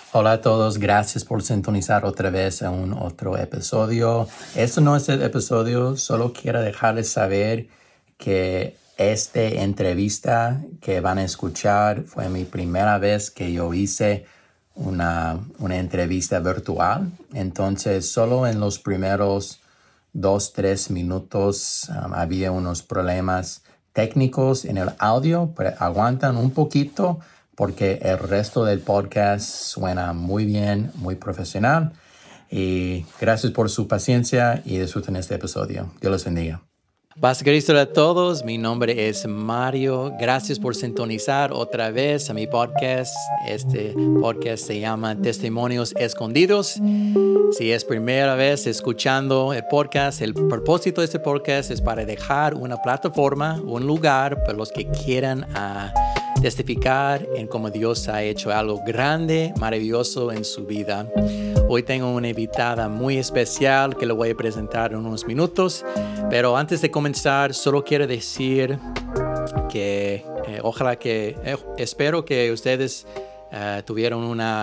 Hola a todos, gracias por sintonizar otra vez a un otro episodio. Este no es el episodio, solo quiero dejarles saber que esta entrevista que van a escuchar fue mi primera vez que yo hice una entrevista virtual. Entonces, solo en los primeros 2, 3 minutos había unos problemas técnicos en el audio, pero aguantan un poquito porque el resto del podcast suena muy bien, muy profesional. Y gracias por su paciencia y disfruten este episodio. Dios los bendiga. Paz Cristo a todos, mi nombre es Mario. Gracias por sintonizar otra vez a mi podcast. Este podcast se llama Testimonios Escondidos. Si es primera vez escuchando el podcast, el propósito de este podcast es para dejar una plataforma, un lugar para los que quieran testificar en cómo Dios ha hecho algo grande, maravilloso en su vida. Hoy tengo una invitada muy especial que le voy a presentar en unos minutos, pero antes de comenzar, solo quiero decir que espero que ustedes tuvieron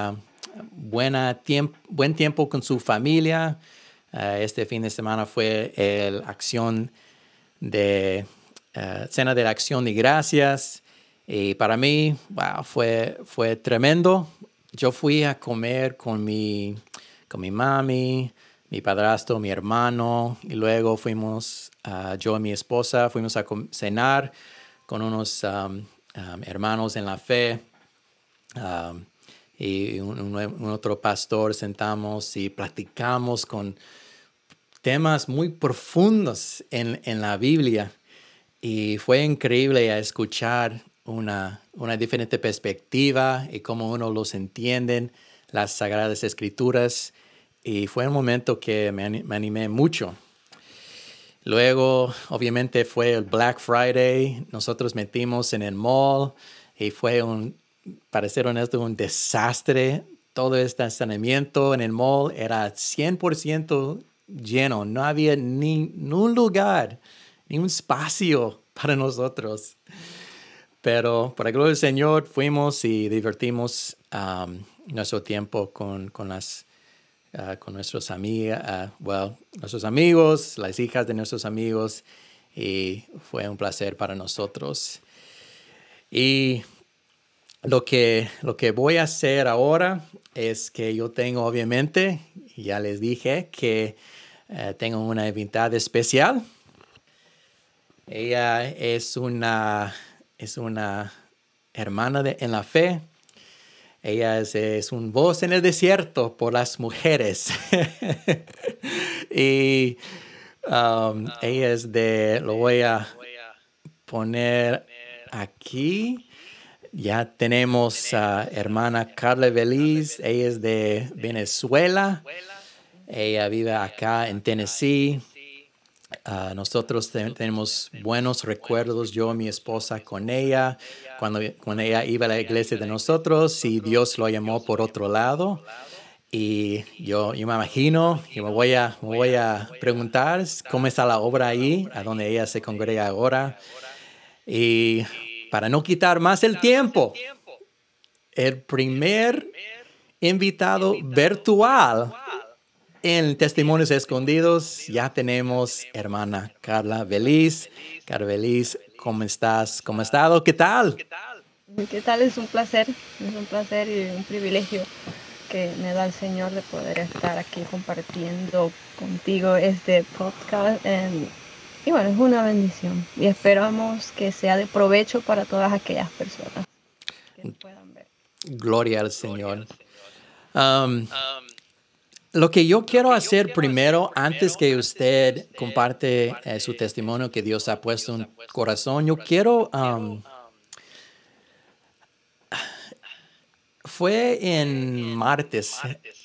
buen tiempo con su familia. Este fin de semana fue Cena de la Acción de Gracias. Y para mí, fue tremendo. Yo fui a comer con mi mami, mi padrastro, mi hermano, y luego yo y mi esposa fuimos a cenar con unos hermanos en la fe. Y un otro pastor sentamos y platicamos con temas muy profundos en la Biblia. Y fue increíble escuchar una diferente perspectiva y cómo uno los entiende, las Sagradas Escrituras. Y fue un momento que me animé mucho. Luego, obviamente, fue el Black Friday. Nosotros metimos en el mall y fue para ser honesto, un desastre. Todo este estacionamiento en el mall era 100% lleno. No había ni un lugar, ni un espacio para nosotros. Pero, por la gloria del Señor, fuimos y divertimos nuestro tiempo con nuestros amigos, las hijas de nuestros amigos, y fue un placer para nosotros. Y lo que voy a hacer ahora es que yo tengo, obviamente, ya les dije que tengo una invitada especial. Ella es una hermana en la fe. Ella es una voz en el desierto por las mujeres. Y ella lo voy a poner aquí. Ya tenemos a hermana Carla Veliz. Ella es de Venezuela. Ella vive acá en Tennessee. Nosotros tenemos buenos recuerdos, yo y mi esposa, con ella, cuando ella iba a la iglesia de nosotros y Dios lo llamó por otro lado. Y yo me imagino, y me voy a preguntar cómo está la obra ahí, a donde ella se congrega ahora. Y para no quitar más el tiempo, el primer invitado virtual en Testimonios Escondidos ya tenemos hermana Carla Veliz. Carla Veliz, ¿cómo estás? ¿Cómo has estado? ¿Qué tal? ¿Qué tal? Es un placer y un privilegio que me da el Señor de poder estar aquí compartiendo contigo este podcast. Y bueno, es una bendición y esperamos que sea de provecho para todas aquellas personas que puedan ver. Gloria al Señor. Lo que yo quiero hacer primero, antes que usted comparte su testimonio que Dios ha puesto en su corazón, yo quiero... fue en martes,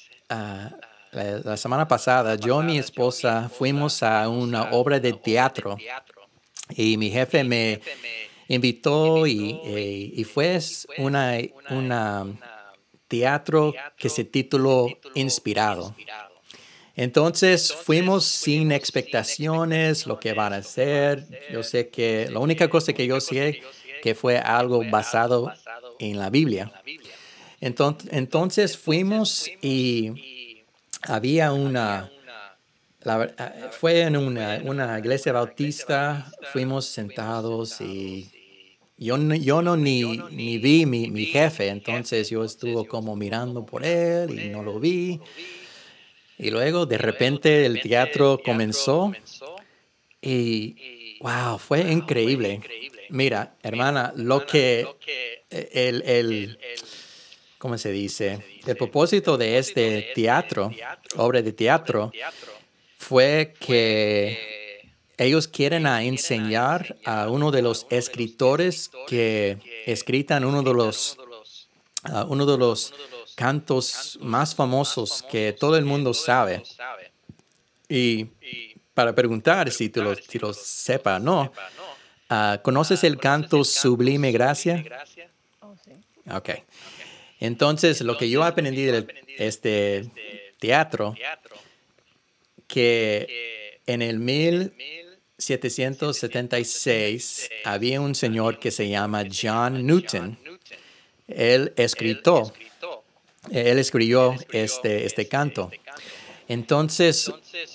la semana pasada, yo y mi esposa fuimos a una obra de teatro y mi jefe me invitó y fue una teatro que se tituló Inspirado. Entonces fuimos sin expectaciones, lo que van a hacer. Yo sé que la única cosa que yo sé que fue algo basado en la Biblia. Entonces fuimos y había fue en una iglesia bautista, fuimos sentados y yo no ni vi mi jefe, entonces yo estuve como mirando por él y no lo vi. Y luego de repente el teatro comenzó y wow, fue increíble. Mira, hermana, lo que ¿cómo se dice? El propósito de este teatro, obra de teatro, fue que ellos quieren enseñar a uno de los escritores que escritan uno de los cantos más famosos que todo el mundo sabe. Y para preguntar si lo sepa o no, ¿conoces el canto Sublime Gracia? Oh, sí. Ok. Entonces, lo que yo aprendí de este teatro, que en el 1776 había un señor que se llama John Newton. Él escribió este canto. Entonces,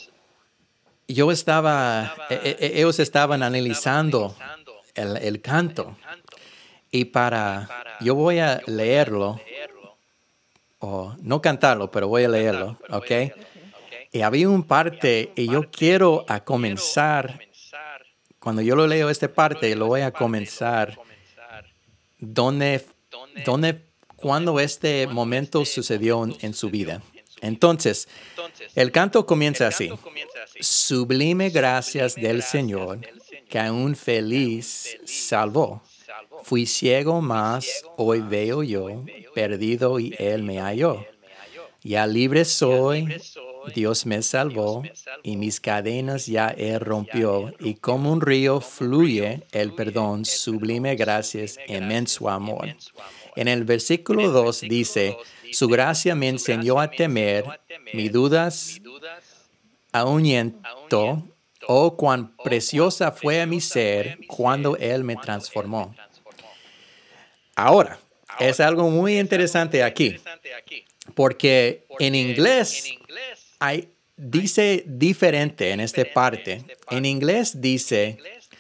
ellos estaban analizando el canto. Y yo voy a leerlo, o no cantarlo, pero voy a leerlo, ¿ok? Y había un parte, y yo quiero comenzar, cuando yo lo leo esta parte, lo voy a comenzar donde, cuando este momento sucedió en su vida. Entonces, el canto comienza así. Sublime gracias del Señor, que aún feliz salvó. Fui ciego, mas hoy veo yo, perdido y Él me halló. Ya libre soy, Dios me salvó, y mis cadenas ya Él rompió, y como un río fluye el perdón, sublime gracias, inmenso amor. En el versículo 2 dice, su gracia me enseñó a temer, mis dudas ahuyentó, oh cuán preciosa fue a mi ser cuando Él me transformó. Ahora, es algo muy interesante aquí, porque en inglés dice diferente en esta parte. En inglés dice,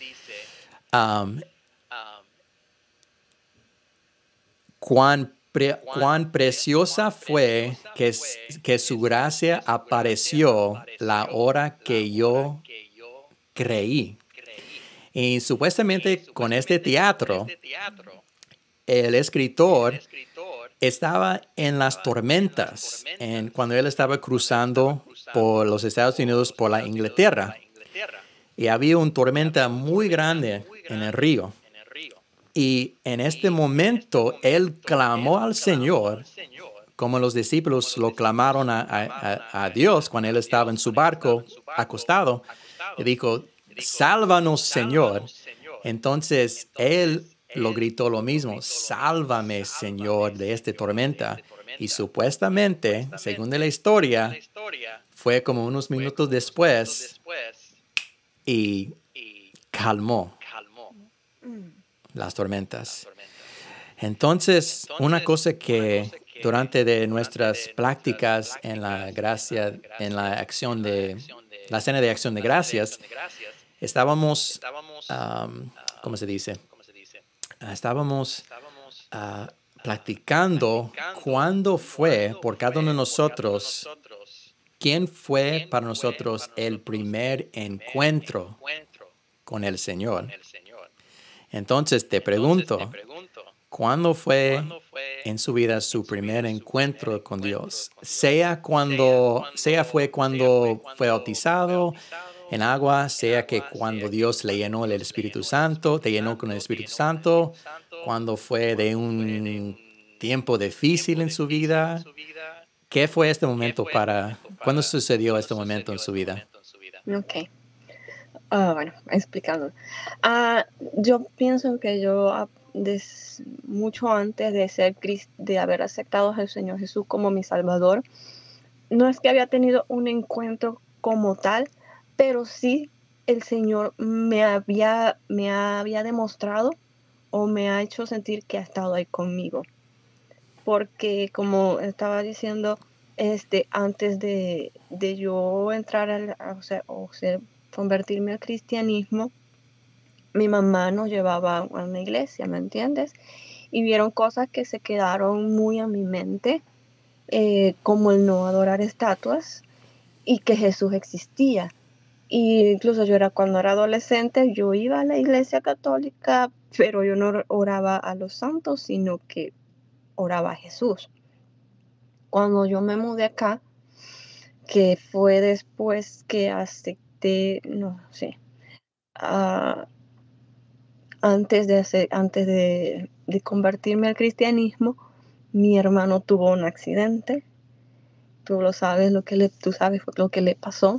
cuán preciosa fue que su gracia apareció la hora que yo creí. Y supuestamente con este teatro, el escritor estaba en las tormentas cuando él estaba cruzando por los Estados Unidos por la Inglaterra. Y había una tormenta muy grande en el río. Y en este momento él clamó al Señor, como los discípulos lo clamaron a Dios cuando él estaba en su barco acostado. Y dijo, sálvanos, Señor. Entonces él lo gritó lo mismo, sálvame, Señor, de esta tormenta. Y supuestamente, según la historia, fue como unos minutos después y calmó las tormentas. Entonces, una cosa que durante de nuestras prácticas en la gracia, en la acción la cena de acción de gracias, estábamos, ¿cómo se dice? Estábamos platicando cuándo fue por cada uno de nosotros, quién fue para nosotros el primer encuentro con el Señor. Entonces te pregunto, ¿cuándo fue en su vida su primer encuentro con Dios? Sea fue cuando fue bautizado en agua, sea que cuando Dios le llenó el Espíritu Santo, te llenó con el Espíritu Santo, cuando fue de un tiempo difícil en su vida. ¿Qué fue este momento cuándo sucedió este momento en su vida? Ok. Bueno, explicando. Yo pienso que yo mucho antes de haber aceptado al Señor Jesús como mi Salvador, no es que había tenido un encuentro como tal, pero sí el Señor me había demostrado o me ha hecho sentir que ha estado ahí conmigo. porque como estaba diciendo, antes de yo entrar convertirme al cristianismo, mi mamá nos llevaba a una iglesia, ¿me entiendes? Y vieron cosas que se quedaron muy a mi mente, como el no adorar estatuas y que Jesús existía. Y incluso cuando era adolescente, yo iba a la iglesia católica, pero yo no oraba a los santos, sino que oraba a Jesús. Cuando yo me mudé acá, que fue después que acepté, no sé, ah, antes de convertirme al cristianismo, mi hermano tuvo un accidente. Tú sabes lo que le pasó.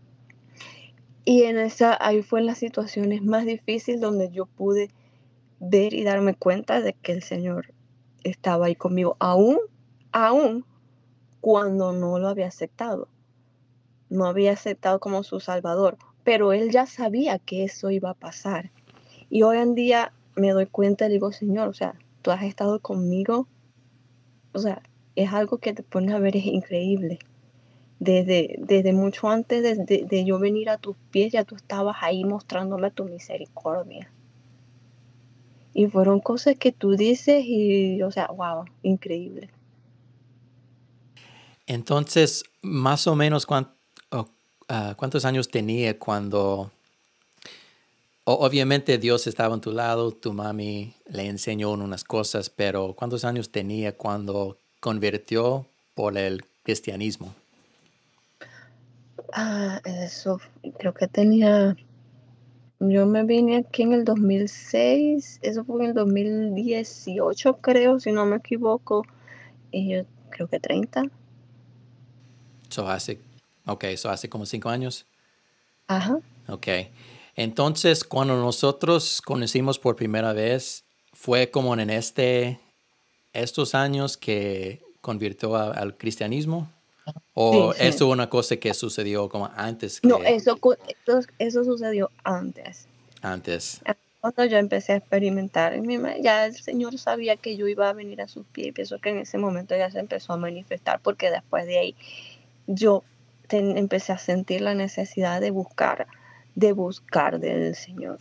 Y ahí fue en las situaciones más difíciles donde yo pude ver y darme cuenta de que el Señor estaba ahí conmigo, aún cuando no lo había aceptado. No había aceptado como su Salvador, pero él ya sabía que eso iba a pasar. Y hoy en día me doy cuenta y digo, Señor, o sea, tú has estado conmigo, o sea, es algo que te pones a ver, es increíble. Desde mucho antes de yo venir a tus pies, ya tú estabas ahí mostrándome tu misericordia. Y fueron cosas que tú dices y, o sea, wow, increíble. Entonces, más o menos, ¿cuántos años tenía cuando... obviamente Dios estaba a tu lado, tu mami le enseñó unas cosas, pero ¿cuántos años tenía cuando convirtió por el cristianismo? Eso, creo que yo me vine aquí en el 2006, eso fue en el 2018, creo, si no me equivoco, y yo creo que 30. So hace como 5 años. Ajá. Ok. Entonces, cuando nosotros conocimos por primera vez, fue como en estos años que convirtió al cristianismo. Sí, ¿O sí. eso es una cosa que sucedió como antes No, que eso sucedió antes. antes? Cuando yo empecé a experimentar, ya el Señor sabía que yo iba a venir a sus pies, y pienso que en ese momento ya se empezó a manifestar, porque después de ahí yo empecé a sentir la necesidad de buscar del Señor,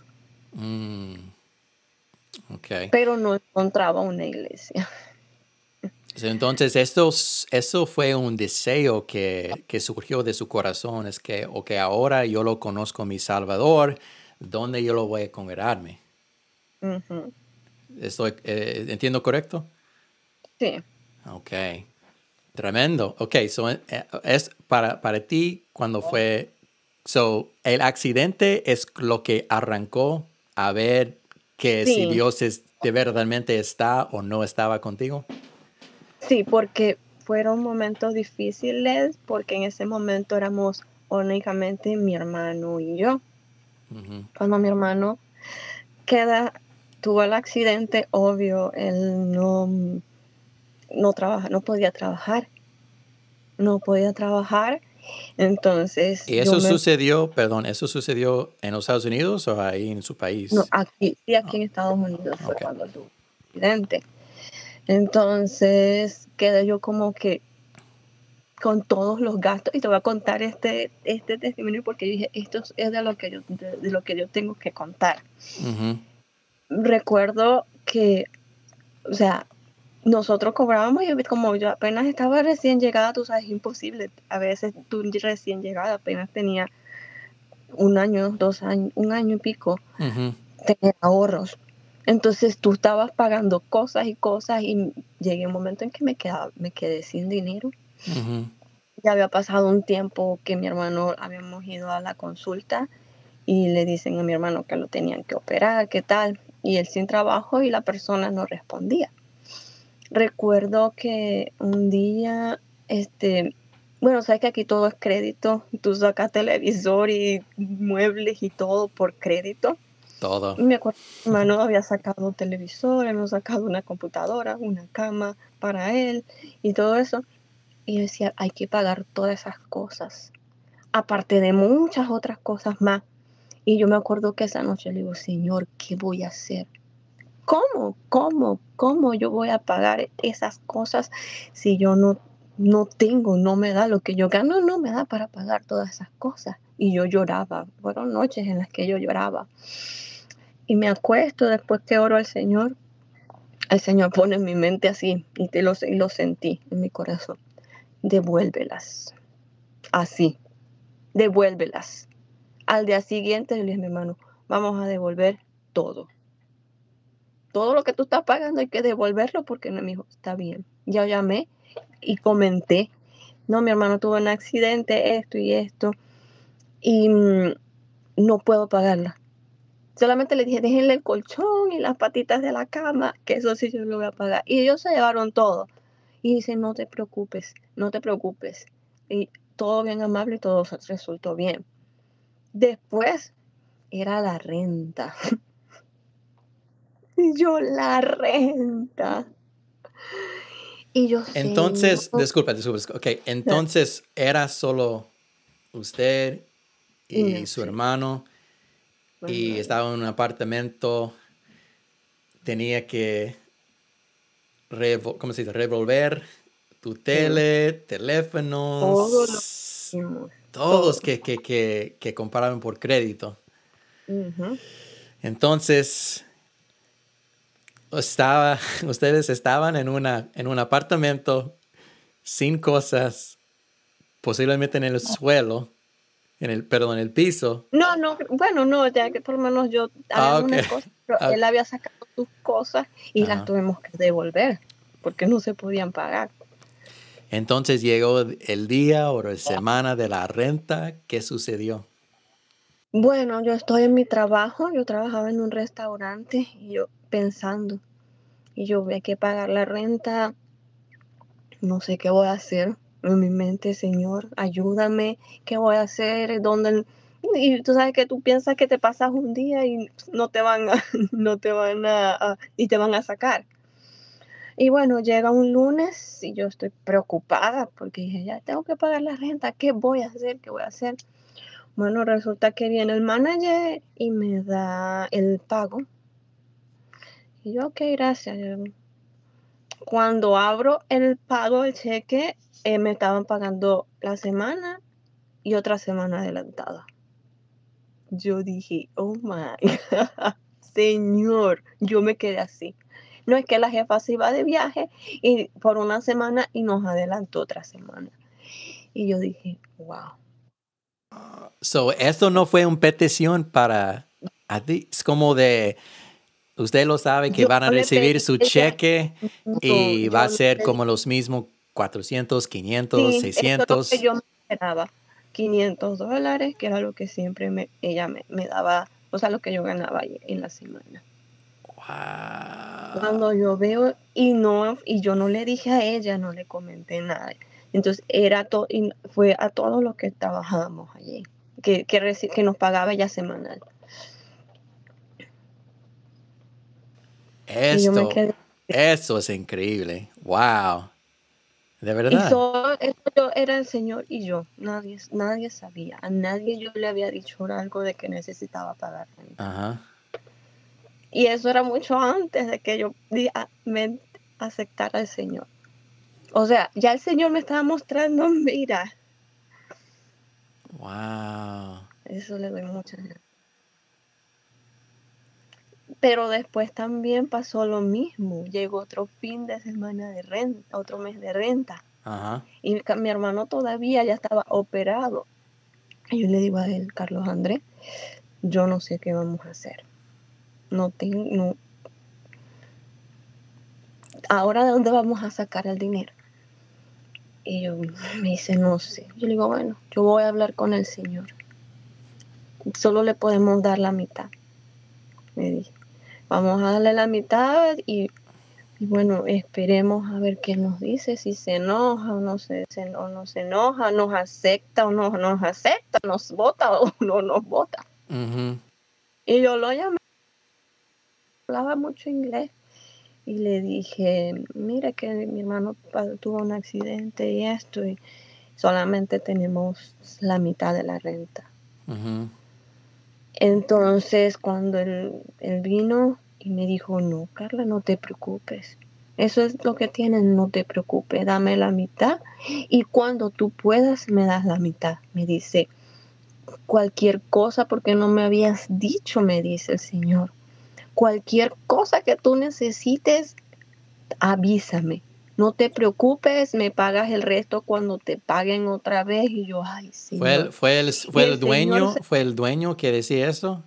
Ok. pero no encontraba una iglesia. Entonces, eso fue un deseo que surgió de su corazón, es que, ok, ahora yo lo conozco mi Salvador, ¿dónde yo lo voy a congregarme? Ujú. ¿Entiendo correcto? Sí, Ok, tremendo. Ok, es para ti cuando fue, el accidente es lo que arrancó a ver que si sí, Dios de verdaderamente está o no estaba contigo. sí, porque fueron momentos difíciles, porque en ese momento éramos únicamente mi hermano y yo. Ujú. Cuando mi hermano tuvo el accidente, obvio, él no podía trabajar, entonces ¿Y eso sucedió, perdón, eso sucedió en los Estados Unidos o ahí en su no, país? aquí Oh, en Estados Unidos fue ok. cuando tuvo el accidente. Entonces quedé yo como que con todos los gastos, y te voy a contar este testimonio porque dije, esto es de lo que yo tengo que contar. Ujú. Recuerdo que, o sea, nosotros cobrábamos y como yo apenas estaba recién llegada, tú sabes, es imposible. A veces tú recién llegada, apenas tenía 1 año, 2 años, 1 año y pico, Ujú. tener ahorros. Entonces tú estabas pagando cosas y cosas y llegué a un momento en que me quedé sin dinero. Ujú. Ya había pasado un tiempo que mi hermano habíamos ido a la consulta y le dicen a mi hermano que lo tenían que operar, qué tal, y él sin trabajo y la persona no respondía. Recuerdo que un día, bueno, sabes que aquí todo es crédito, tú sacas televisor y muebles y todo por crédito. Todo. Y me acuerdo que mi hermano había sacado un televisor, había sacado una computadora, una cama para él y todo eso. Y yo decía, hay que pagar todas esas cosas, aparte de muchas otras cosas más. Y yo me acuerdo que esa noche le digo, Señor, ¿qué voy a hacer? ¿Cómo yo voy a pagar esas cosas si yo no me da lo que yo gano, no me da para pagar todas esas cosas? Y yo lloraba, fueron noches en las que yo lloraba. Y me acuesto después que oro al Señor, el Señor pone en mi mente así, y lo sentí en mi corazón. Devuélvelas, así, devuélvelas. Al día siguiente le dije a mi hermano, vamos a devolver todo. Todo lo que tú estás pagando hay que devolverlo porque no, mi hijo, está bien. Ya llamé y comenté, no, mi hermano tuvo un accidente, esto y esto, y no puedo pagarla. Solamente le dije, déjenle el colchón y las patitas de la cama, que eso sí yo lo voy a pagar. Y ellos se llevaron todo. Y dice, no te preocupes, no te preocupes. Y todo bien amable y todo resultó bien. Después era la renta. Y yo, la renta. Y yo, Señor. Entonces, disculpa. Ok, entonces era solo usted Y y me su sí, hermano y hermano. estaba en un apartamento, tenía que, ¿cómo se dice? Revolver tu Sí, tele, todo lo teléfonos, hicimos, todos todo. que compraron por crédito. Ujú. Entonces, ustedes estaban en un apartamento sin cosas, posiblemente en el suelo, en el piso. No, bueno, no, ya que por lo menos yo Ah, habían ok. unas cosas, pero Ah, él había sacado sus cosas y las ajá. tuvimos que devolver, porque no se podían pagar. Entonces llegó el día o la semana de la renta. ¿Qué sucedió? Bueno, yo estoy en mi trabajo, yo trabajaba en un restaurante y yo pensando, y yo voy a que pagar la renta, no sé qué voy a hacer. En mi mente, Señor, ayúdame, ¿qué voy a hacer? ¿Dónde? Y tú sabes que tú piensas que te pasas un día y no te van a, no te van y te van a sacar. Y bueno, llega un lunes y yo estoy preocupada porque dije, ya tengo que pagar la renta, ¿qué voy a hacer? ¿Qué voy a hacer? Bueno, resulta que viene el manager y me da el pago. Y yo, ok, gracias. Cuando abro el pago, el cheque, me estaban pagando la semana y otra semana adelantada. Yo dije, oh my God, Señor, yo me quedé así. No es que la jefa se iba de viaje y por una semana y nos adelantó otra semana. Y yo dije, wow. So, esto no fue una petición para a ti. Es como de, usted lo sabe que Yo van a le recibir pedí su a ella, cheque no, y va a yo le ser pedí, como los mismos 400, 500, sí, eso es lo que 600. yo me esperaba. $500, que era lo que siempre ella me daba, o sea, lo que yo ganaba ahí en la semana. Wow. Cuando yo veo y yo no le dije a ella, no le comenté nada. Entonces y fue a todos los que trabajábamos allí, que nos pagaba ella semanal. Y yo me Esto, quedé, eso es increíble. Wow. De y verdad. solo eso yo era el Señor y yo, nadie sabía, a nadie yo le había dicho algo de que necesitaba pagar renta. Ajá. Y eso era mucho antes de que yo me aceptara al Señor. O sea, ya el Señor me estaba mostrando, mira, Wow. eso le doy muchas gracias. Pero después también pasó lo mismo. Llegó otro fin de semana de renta, otro mes de renta. Ajá. Y mi hermano todavía ya estaba operado. Y yo le digo a él, Carlos Andrés, yo no sé qué vamos a hacer. No, ahora de dónde vamos a sacar el dinero. Y yo me dice, no sé. Yo le digo, bueno, yo voy a hablar con el Señor. Solo le podemos dar la mitad. Me dije, vamos a darle la mitad y bueno, esperemos a ver qué nos dice, si se enoja o no se enoja, nos acepta o no nos acepta, nos vota o no nos vota. Ujú. Y yo lo llamé, hablaba mucho inglés y le dije, mire que mi hermano tuvo un accidente y esto, y solamente tenemos la mitad de la renta. Ujú. Entonces, cuando él vino, Y me dijo, no, Carla, no te preocupes. Eso es lo que tienes, no te preocupes, dame la mitad y cuando tú puedas me das la mitad. Me dice, cualquier cosa, porque no me habías dicho, me dice el Señor. Cualquier cosa que tú necesites, avísame. No te preocupes, me pagas el resto cuando te paguen otra vez. Y yo, ay, Señor. Y el Señor, ¿Fue el dueño que decía eso?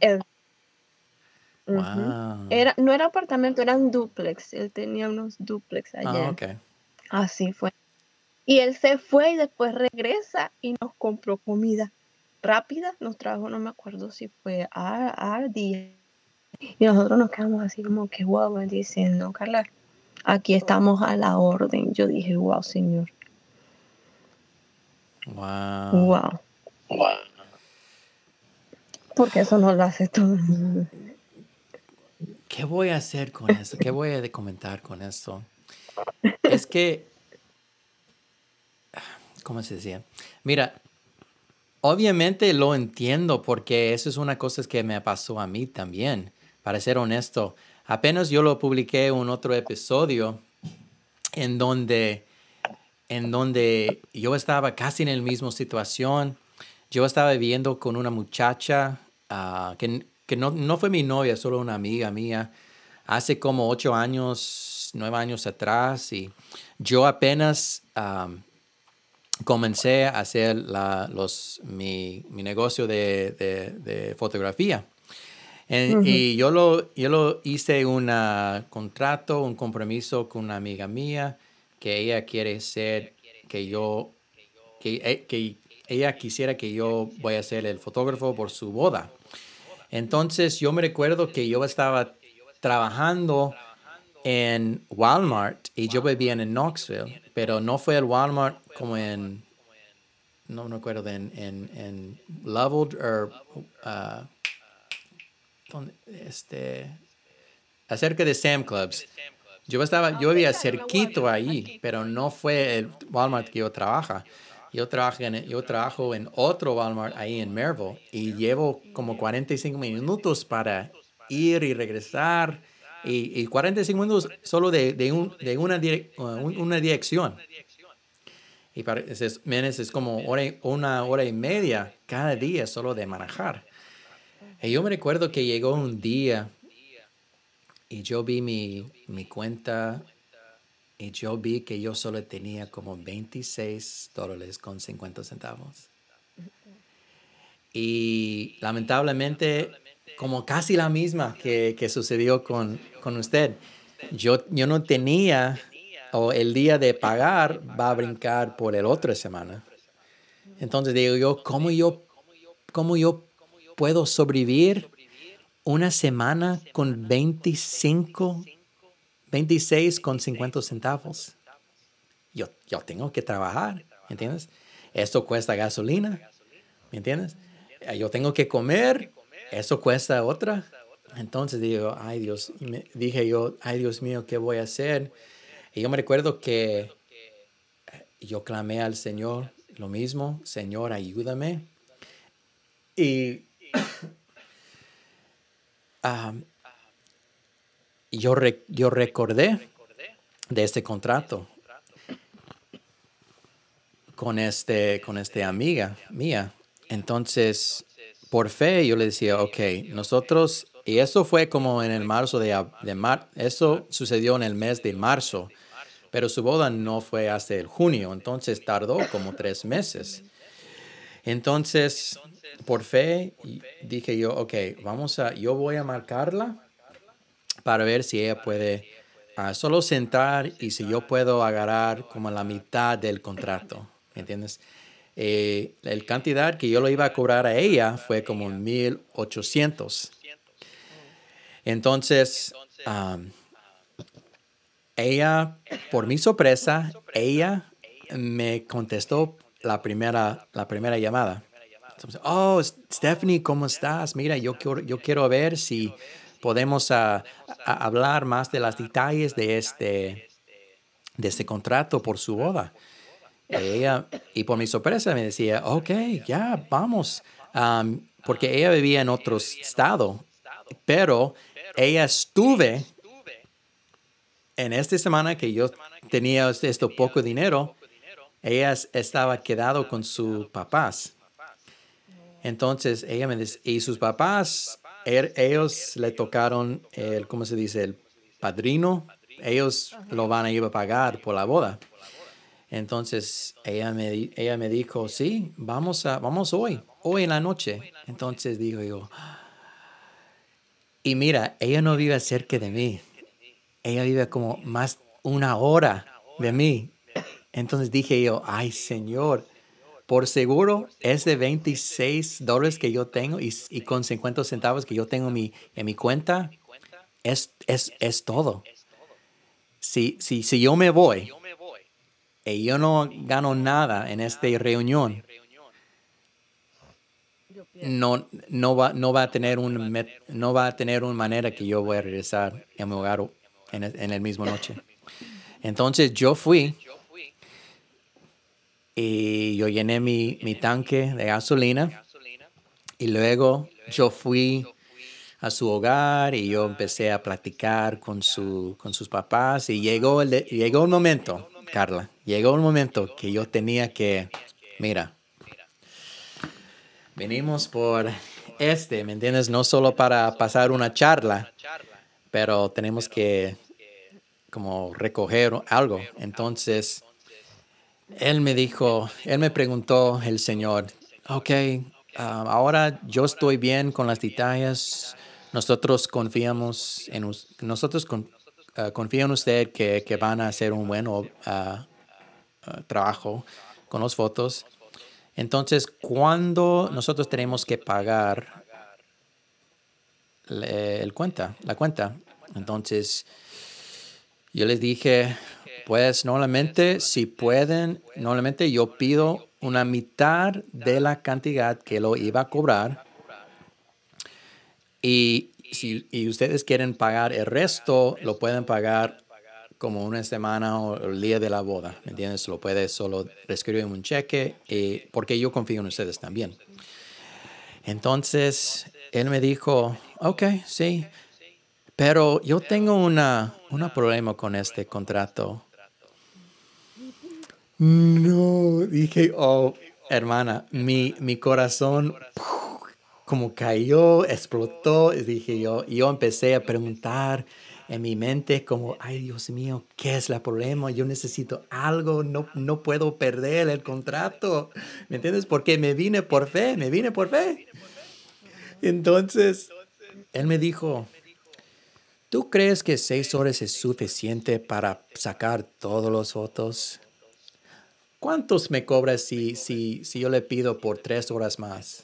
Wow. No era apartamento, eran duplex. Él tenía unos duplex allá. Okay. Así fue. Y él se fue y después regresa y nos compró comida rápida. Nos trajo, no me acuerdo si fue RD. Y nosotros nos quedamos así como que, wow, me dicen, no, Carla, aquí estamos a la orden. Yo dije, wow, Señor. Wow. Wow. Porque eso no lo hace todo el mundo. ¿Qué voy a hacer con eso? ¿Qué voy a comentar con esto? Es que, ¿cómo se decía? Mira, obviamente lo entiendo porque eso es una cosa que me pasó a mí también, para ser honesto. Apenas yo lo publiqué en otro episodio en donde yo estaba casi en la misma situación. Yo estaba viviendo con una muchacha que no fue mi novia, solo una amiga mía, hace como 8 años, 9 años atrás. Y yo apenas comencé a hacer mi negocio de fotografía. Y yo lo hice un contrato, un compromiso con una amiga mía que ella quiere ser que ella quisiera que yo voy a ser el fotógrafo por su boda. Entonces yo me recuerdo que yo estaba trabajando en Walmart y yo vivía en Knoxville, pero no fue el Walmart como no me acuerdo, en Loveland o acerca de Sam Clubs. Yo vivía cerquito ahí, pero no fue el Walmart que yo trabajo. Yo trabajo en otro Walmart ahí en Maryville y llevo como 45 minutos para ir y regresar y 45 minutos solo de una dirección. Y es como una hora y media cada día solo de manejar. Y yo me recuerdo que llegó un día y yo vi mi cuenta y yo vi que yo solo tenía como $26.50. Y lamentablemente, como casi la misma que sucedió con usted, yo no tenía, o el día de pagar va a brincar por el otra semana. Entonces digo yo, ¿cómo yo puedo sobrevivir una semana con 26.50? Yo tengo que trabajar, ¿me entiendes? Esto cuesta gasolina, ¿me entiendes? Yo tengo que comer, eso cuesta otra. Entonces digo, dije yo, ay Dios mío, ¿qué voy a hacer? Y yo me recuerdo que yo clamé al Señor lo mismo, Señor, ayúdame. Y yo recordé de este contrato con esta amiga mía. Entonces, por fe, yo le decía, ok, nosotros, y eso fue como en el marzo eso sucedió en el mes de marzo, pero su boda no fue hasta el junio, entonces tardó como 3 meses. Entonces, por fe, dije yo, ok, yo voy a marcarla para ver si ella puede solo sentar y si yo puedo agarrar como la mitad del contrato, ¿me entiendes? La cantidad que yo le iba a cobrar a ella fue como 1,800. Entonces, ella, por mi sorpresa, ella me contestó la primera llamada. Entonces, oh, Stephanie, ¿cómo estás? Mira, yo quiero ver si podemos hablar más de los detalles de este contrato por su boda. Y por mi sorpresa me decía, ok, ya, vamos. Porque ella vivía en otro estado, pero ella estuve en esta semana que yo tenía esto poco dinero, ella estaba quedado con sus papás. Entonces, ella me dice, y sus papás, ellos le tocaron el, ¿cómo se dice? El padrino. Ellos lo van a ir a pagar por la boda. Entonces, ella me dijo, sí, vamos hoy en la noche. Entonces, digo yo, y mira, ella no vive cerca de mí. Ella vive como más una hora de mí. Entonces dije yo, ay, Señor, por seguro es de $26 que yo tengo y con 50 centavos que yo tengo en mi cuenta, es todo. Si yo me voy y yo no gano nada en esta reunión, no va a tener no va a tener una manera que yo voy a regresar a mi hogar en el mismo noche. Entonces yo fui y yo llené mi tanque de gasolina y luego yo fui a su hogar y yo empecé a platicar con sus papás y llegó el momento, Carla, llegó el momento que yo tenía que, mira, venimos por ¿me entiendes? No solo para pasar una charla, pero tenemos que como recoger algo. Entonces, él me preguntó el Señor, ok, ahora yo estoy bien con las detalles. Nosotros confiamos confío en usted que van a hacer un buen trabajo con las fotos. Entonces, ¿cuándo nosotros tenemos que pagar la cuenta? Entonces, yo les dije, pues normalmente yo pido una mitad de la cantidad que lo iba a cobrar y si ustedes quieren pagar el resto, lo pueden pagar como una semana o el día de la boda, ¿me entiendes? Lo puedes solo escribir un cheque porque yo confío en ustedes también. Entonces, él me dijo, ok, sí, pero yo tengo un problema con este contrato. No, dije, oh, hermana, mi corazón como cayó, explotó. Y dije yo empecé a preguntar en mi mente como, ay, Dios mío, ¿qué es el problema? Yo necesito algo, no puedo perder el contrato. ¿Me entiendes? Porque me vine por fe. Entonces, él me dijo, ¿tú crees que 6 horas es suficiente para sacar todas las fotos? ¿Cuántos me cobras si yo le pido por 3 horas más?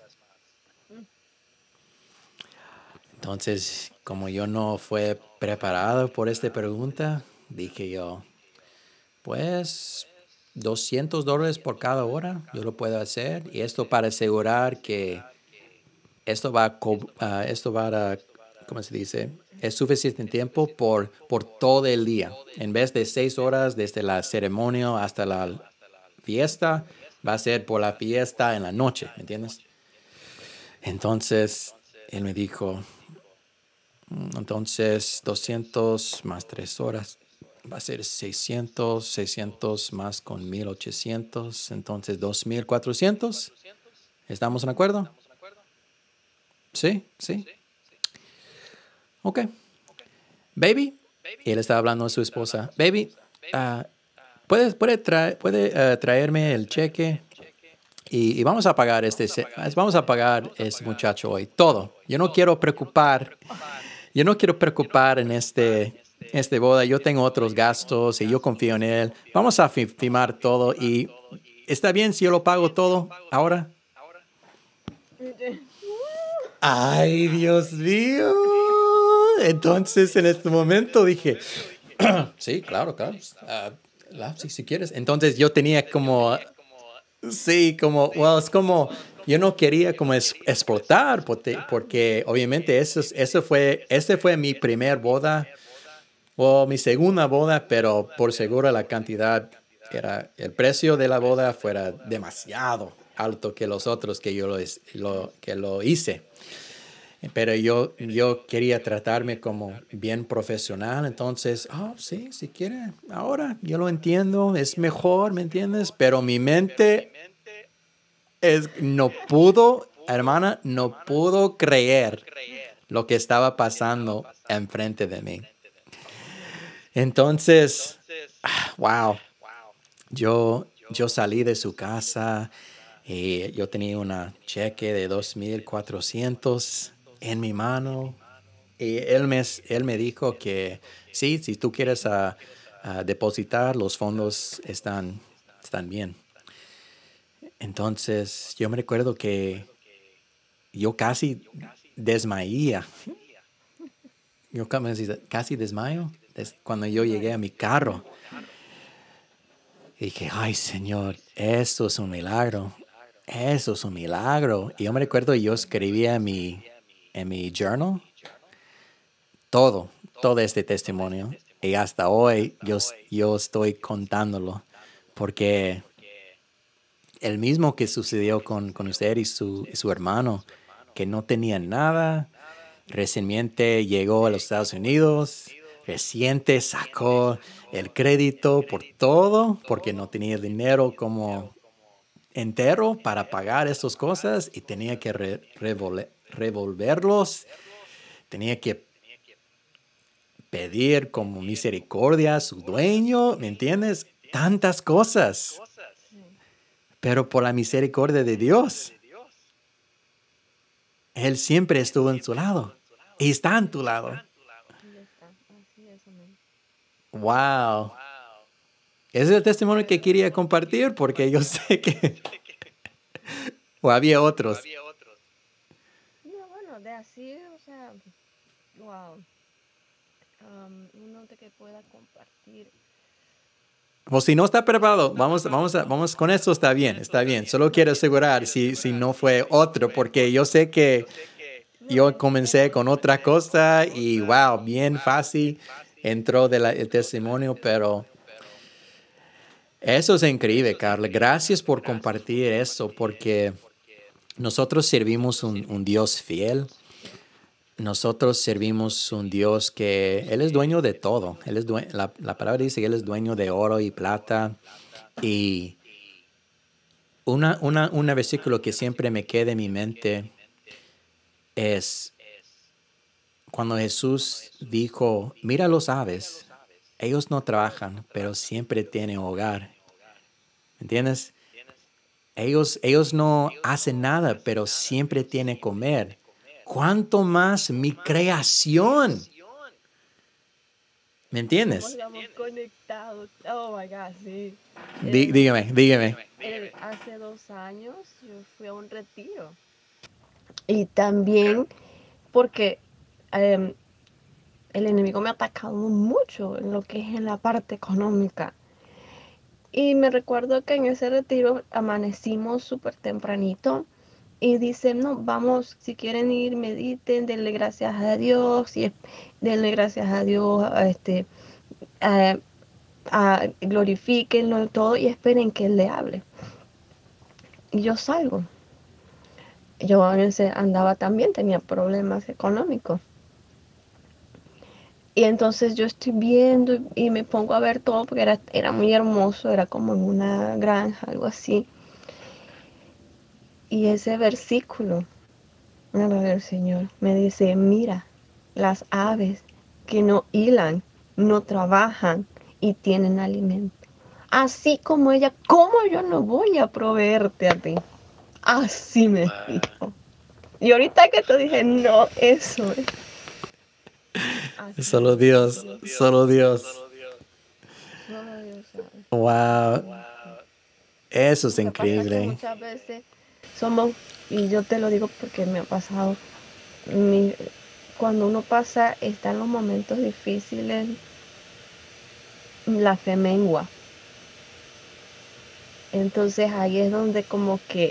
Entonces, como yo no fue preparado por esta pregunta, dije yo, pues $200 por cada hora, yo lo puedo hacer. Y esto para asegurar que esto va a, ¿cómo se dice? Es suficiente tiempo por todo el día. En vez de 6 horas desde la ceremonia hasta la fiesta, va a ser por la fiesta en la noche, ¿me entiendes? Entonces, él me dijo, entonces 200 más 3 horas va a ser 600 más con 1,800, entonces 2,400. ¿Estamos en acuerdo? Sí. Ok. Baby, y él estaba hablando a su esposa. Baby, puede traerme el cheque y vamos a pagar vamos a pagar este muchacho hoy todo. Yo no quiero preocupar en este boda. Yo tengo otros gastos y yo confío en él. Vamos a firmar todo y ¿está bien si yo lo pago todo ahora? Ay, Dios mío. Entonces, en este momento dije, sí, claro. Sí, si quieres. Entonces, yo tenía como, sí, es como, yo no quería como explotar, porque obviamente ese fue mi primer boda o mi segunda boda, pero por seguro la cantidad el precio de la boda fuera demasiado alto que los otros que yo que lo hice. Pero yo quería tratarme como bien profesional, entonces, sí, si quiere, ahora yo lo entiendo, es mejor, ¿me entiendes? Pero mi mente hermana, no pudo creer lo que estaba pasando enfrente de mí. Entonces, wow, yo salí de su casa y yo tenía una cheque de 2,400 en mi mano. Y él me dijo que sí, si tú quieres depositar, los fondos están bien. Entonces, yo me recuerdo que yo casi desmaía. Yo casi desmayo cuando yo llegué a mi carro. Y dije, ay, Señor, esto es un milagro. Eso es un milagro. Y yo me recuerdo, yo escribía en mi journal todo este testimonio. Y hasta hoy yo estoy contándolo. Porque el mismo que sucedió con usted y su hermano, que no tenía nada, recientemente llegó a los Estados Unidos, reciente sacó el crédito por todo, porque no tenía dinero como entero para pagar estas cosas y tenía que revolverlos, tenía que pedir como misericordia a su dueño, ¿me entiendes? Tantas cosas, pero por la misericordia de Dios, Él siempre estuvo en su lado y está en tu lado. Ya está, así es, amén. Wow. Ese es el testimonio que quería compartir porque yo sé que o había otros. No, bueno, de así, o sea, wow. Uno de que pueda compartir. O si no está preparado, vamos con esto, está bien, está bien. Solo quiero asegurar si no fue otro, porque yo sé que No, yo comencé con otra cosa y wow, bien fácil entró el testimonio, pero eso es increíble, Carla. Gracias por compartir eso, porque nosotros servimos un Dios fiel. Nosotros servimos un Dios que Él es dueño de todo. La palabra dice que Él es dueño de oro y plata. Y un versículo que siempre me queda en mi mente es cuando Jesús dijo, mira los aves, ellos no trabajan, pero siempre tienen hogar. ¿Entiendes? Ellos no hacen nada, pero siempre tienen comer. ¿Cuánto más mi creación? ¿Me ¿cómo entiendes? estamos conectados? Oh my God, sí. Dígame. Hace 2 años yo fui a un retiro. Y también porque em, el enemigo me ha atacado mucho en lo que es en la parte económica. Y me recuerdo que en ese retiro amanecimos súper tempranito y dicen, no, vamos, si quieren ir, mediten, denle gracias a Dios, y denle gracias a Dios, a, glorifíquenlo todo y esperen que Él le hable. Y yo salgo. Yo andaba también, tenía problemas económicos. Y entonces yo estoy viendo y me pongo a ver todo porque era muy hermoso, era como en una granja, algo así. Y ese versículo, el Señor me dice, mira, las aves que no hilan, no trabajan y tienen alimento. Así como ella, ¿cómo yo no voy a proveerte a ti? Así me dijo. Y ahorita que te dije, no, eso es. Así Solo Dios, solo Dios. solo Dios sabe. Wow, eso es Lo que pasa es que increíble. muchas veces somos, y yo te lo digo porque me ha pasado, cuando uno está en los momentos difíciles, la fe mengua. Entonces ahí es donde como que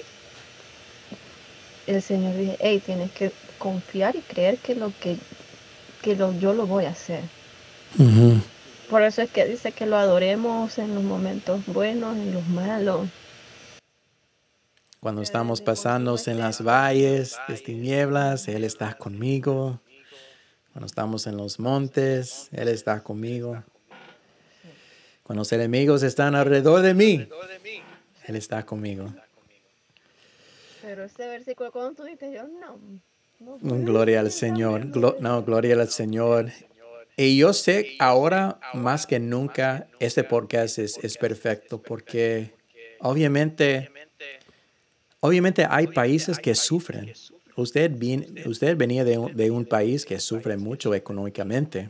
el Señor dice, hey, tienes que confiar y creer que yo lo voy a hacer. Uh-huh. Por eso es que dice que lo adoremos en los momentos buenos, en los malos. Cuando Que estamos desde cuando pasando uno en esté las valles de tinieblas, Él está conmigo. Cuando estamos en los montes, Él está conmigo. sí. Cuando los enemigos están alrededor de mí, Él está conmigo. Pero este versículo, cuando tú dices, yo no puedo Gloria al decir Señor. amén por eso. No, gloria al Señor. Y yo sé ahora más que nunca este podcast es perfecto porque obviamente, obviamente hay países que sufren. Usted venía de un país que sufre mucho económicamente,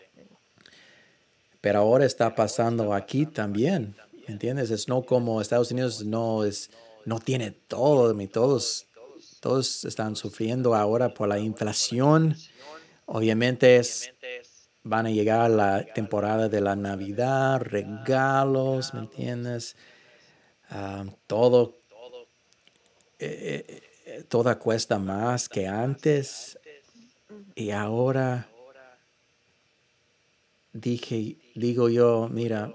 pero ahora está pasando aquí también. ¿Me entiendes? Es no como Estados Unidos no tiene todo, todos están sufriendo ahora por la inflación. Obviamente van a llegar la temporada de la Navidad, regalos, ¿me entiendes? Todo, toda cuesta más que antes. Y ahora digo yo, mira,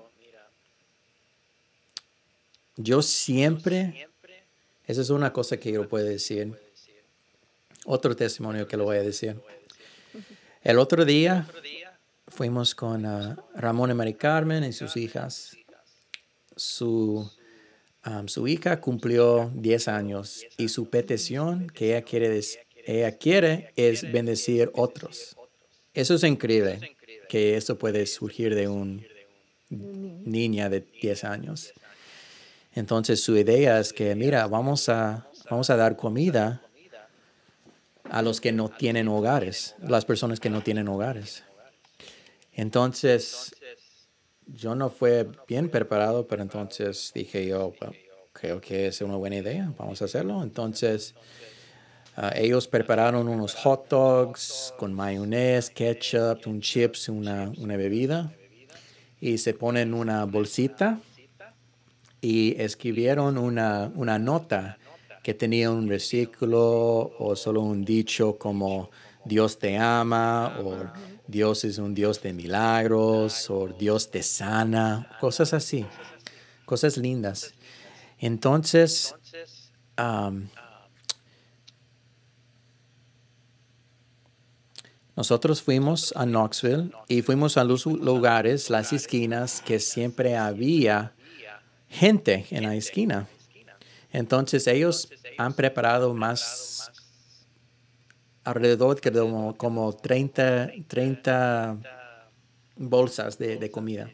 yo siempre, esa es una cosa que yo puedo decir, otro testimonio que lo voy a decir. El otro día fuimos con Ramón y Mari Carmen y sus hijas. Su hija cumplió 10 años y su petición que ella quiere es bendecir otros. Eso es increíble, que eso puede surgir de una Un niño. niña de 10 años. Entonces su idea es que, mira, vamos a dar comida a los que no tienen hogares, las personas que no tienen hogares. Entonces, yo no fui bien preparado, pero entonces dije yo, well, creo que es una buena idea, vamos a hacerlo. Entonces, ellos prepararon unos hot dogs con mayonesa, ketchup, un chips, una bebida, y se ponen una bolsita y escribieron una nota que tenía un versículo o solo un dicho como Dios te ama o Dios es un Dios de milagros o Dios te sana, cosas así, cosas lindas. Entonces, nosotros fuimos a Knoxville y fuimos a los lugares, las esquinas, que siempre había gente en la esquina. Entonces ellos han preparado más, alrededor de como 30 bolsas de comida.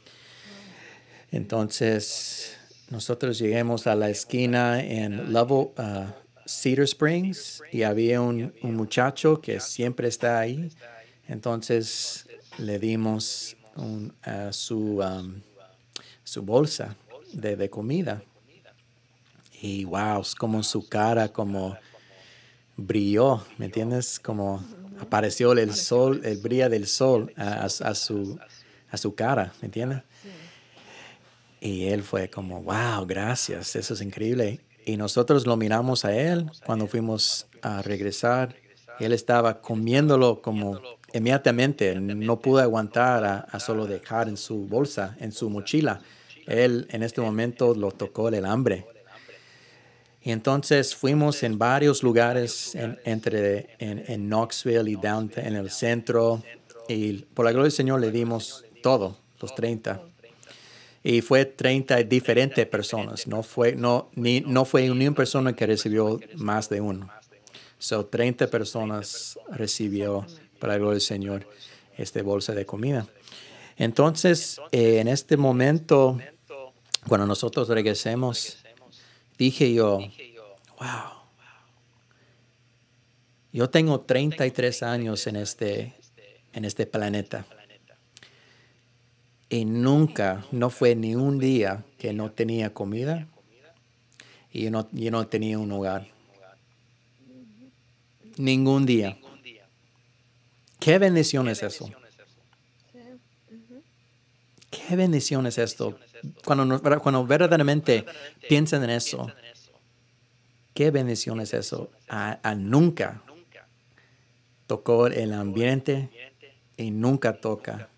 Entonces nosotros llegamos a la esquina en Cedar Springs y había un muchacho que siempre está ahí. Entonces le dimos su bolsa de comida. Y wow, es como su cara como brilló, ¿me entiendes? Como apareció el sol, el brillo del sol a su cara, ¿me entiendes? Sí. Y él fue como, wow, gracias, eso es increíble. Y nosotros lo miramos a él cuando fuimos a regresar. Él estaba comiéndolo como inmediatamente, no pudo aguantar a solo dejar en su bolsa, en su mochila. Él en este momento lo tocó el hambre. Y entonces fuimos en varios lugares en Knoxville y downtown, en el centro. Y por la gloria del Señor le dimos todo, los 30. Y fue 30 diferentes personas. No fue ni una persona que recibió más de uno. So 30 personas recibió, Exactamente. para la gloria del Señor, esta bolsa de comida. Entonces, en este momento, cuando nosotros regresemos, dije yo, wow, yo tengo 33 años en este planeta y nunca, no fue ni un día que no tenía comida y yo no tenía un hogar. Ningún día. ¿Qué bendición es eso? Sí. Ujú. ¿Qué bendición es esto? Cuando verdaderamente piensan en eso, ¿qué bendición es eso? A nunca tocó el ambiente y nunca toca.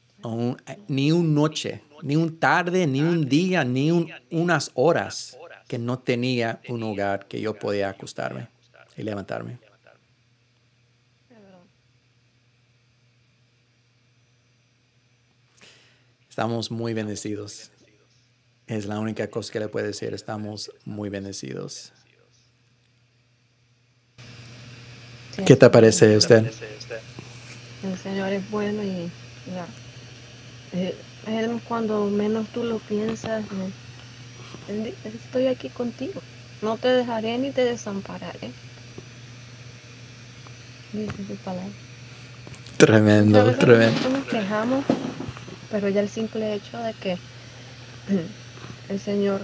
Ni una noche, ni un tarde, ni un día, ni unas horas que no tenía un lugar que yo podía acostarme y levantarme. Estamos muy bendecidos. Es la única cosa que le puedo decir. Estamos muy bendecidos. Sí, ¿Qué te parece usted? el Señor es bueno y ya, Él cuando menos tú lo piensas, Él dice, estoy aquí contigo. No te dejaré ni te desampararé. Dice su palabra. Tremendo, Muchas veces tremendo. nosotros nos quejamos, pero ya el simple hecho de que el Señor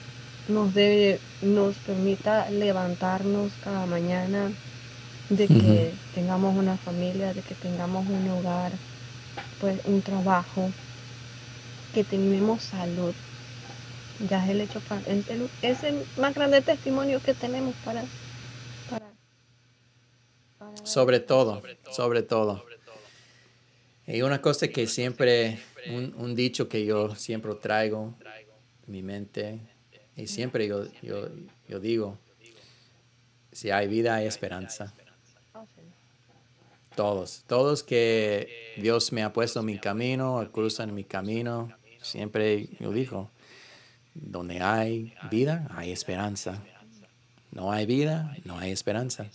nos permita levantarnos cada mañana, de que tengamos una familia, de que tengamos un hogar, pues un trabajo, que tenemos salud, ya es el hecho es el más grande testimonio que tenemos para Sobre todo. Y una cosa que siempre, un dicho que yo siempre traigo en mi mente, y siempre yo digo, si hay vida, hay esperanza. Todos que Dios me ha puesto en mi camino, cruzan mi camino, siempre yo digo, donde hay vida, hay esperanza. No hay vida, no hay esperanza.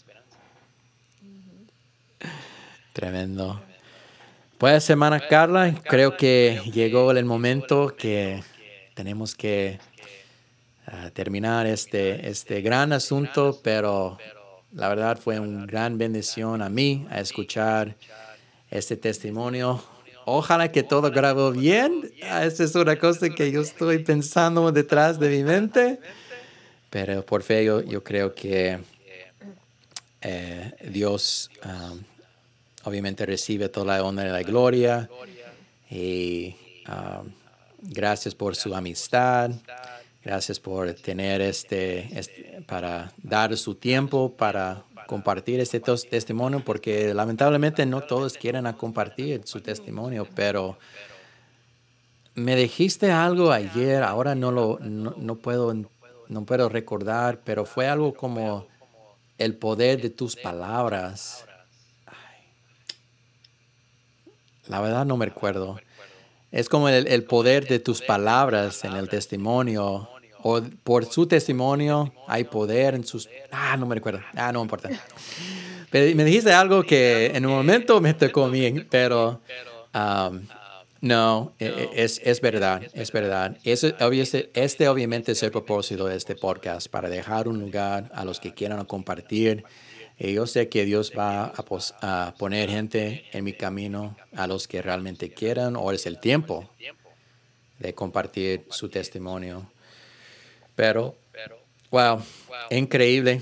Tremendo. Pues, hermana Carla, creo que llegó el momento que tenemos que terminar este gran asunto, pero la verdad fue una gran bendición a mí a escuchar este testimonio. Ojalá que todo grabó bien. Esa es una cosa que yo estoy pensando detrás de mi mente, pero por fe yo creo que Dios obviamente recibe toda la honra y la gloria. Y gracias por su amistad. Gracias por tener para dar su tiempo para compartir este testimonio, porque lamentablemente no todos quieren compartir su testimonio, pero me dijiste algo ayer, ahora no puedo recordar, pero fue algo como el poder de tus palabras. La verdad no me recuerdo. Es como el poder de tus palabras en el testimonio. O por su testimonio hay poder en sus... no me recuerdo. No importa. Pero me dijiste algo que en un momento me tocó a mí, pero no, es verdad, es verdad. Este obviamente es el propósito de este podcast, para dejar un lugar a los que quieran compartir. Y yo sé que Dios va a poner gente en mi camino, a los que realmente quieran, o es el tiempo de compartir su testimonio. Pero, wow, increíble.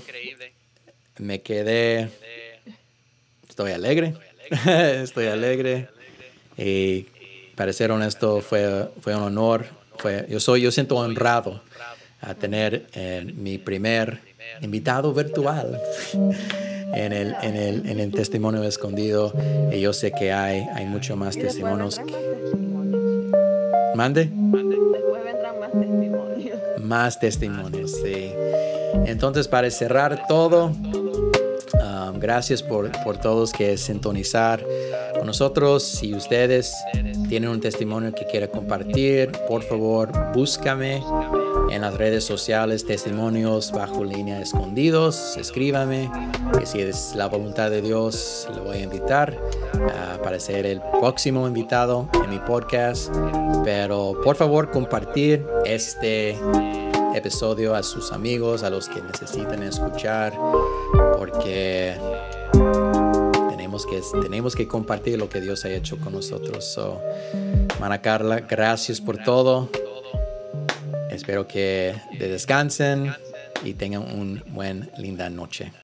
Estoy alegre, estoy alegre. Y para ser honesto, fue un honor. Yo siento honrado a tener mi primer invitado virtual en el testimonio escondido. Y yo sé que hay mucho más testimonios. ¿Mande? Después vendrán más testimonios. Más testimonios, sí. Entonces, para cerrar todo, gracias por todos que sintonizar con nosotros. Si ustedes tienen un testimonio que quieran compartir, por favor, búscame en las redes sociales, Testimonios Bajo Línea Escondidos. Escríbame, que si es la voluntad de Dios, le voy a invitar para ser el próximo invitado en mi podcast. Pero por favor, compartir este episodio a sus amigos, a los que necesitan escuchar, porque tenemos que compartir lo que Dios ha hecho con nosotros. Hermana Carla, gracias por todo. Espero que descansen y tengan una linda noche.